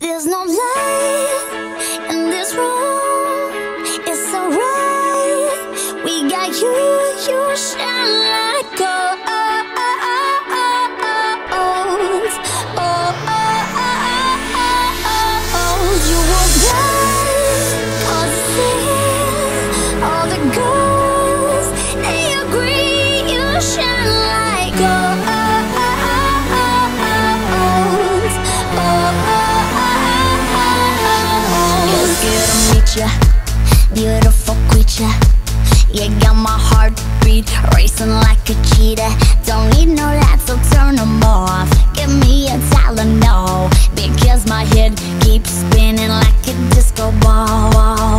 There's no light in this room. It's so right. We got you, you shine like gold. You will die, all the sin, all the girls, they agree you shine like gold. Ya, beautiful creature, you got my heartbeat racing like a cheetah. Don't need no lights, so turn them off. Give me a Tylenol, because my head keeps spinning like a disco ball.